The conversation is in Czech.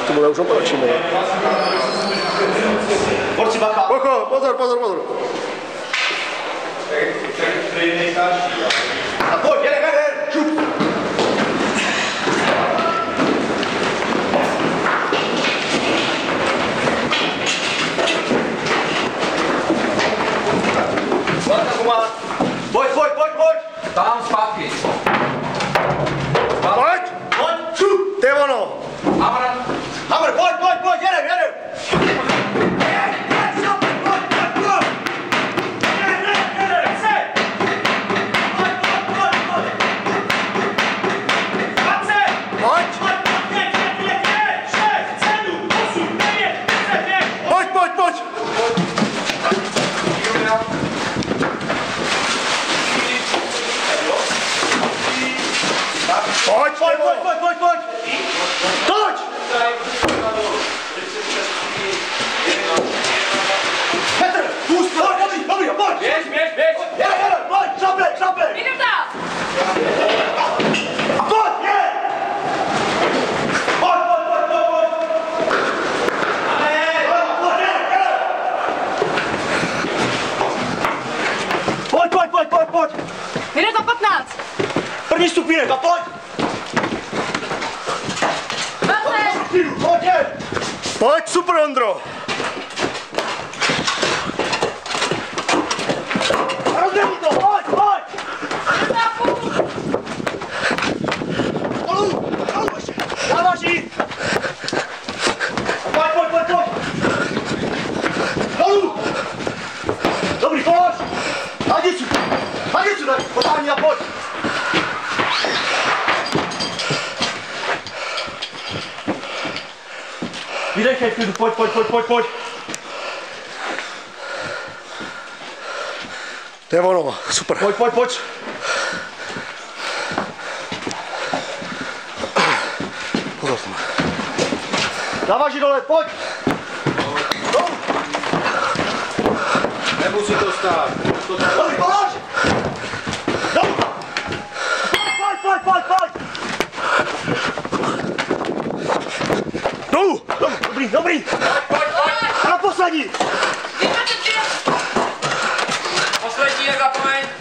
to bude už operačíme. Borci bacha. Pozor, pozor, pozor. A pojď, jede. Šup. Pojď. Tam zpátky. Pojď. Šup. To je ono. Hamr, pojď, jedem. Pojď! Toč! Petr, půjď, dobrý, pojď! Běž! Jede, pojď, šlapej! Minuta! A pojď, jede! Pojď! Pojď! Minuta 15! První stupínek a pojď! Pojď, super, Ondro! Rozdělí to, pojď! Dolů ještě! Dáváš jít! Pojď! Dolů! Dobrý, polož! Hadicu, tak, potáhni a pojď! Vydechej, klidu, pojď! To je ono, super. Pojď! Pozor tam. Dáváš ji dole, pojď! Nemusí to stát. Dobrý, polož! Pojď! Dolů! Dobrý! A na poslední! Poslední, nezapomeň.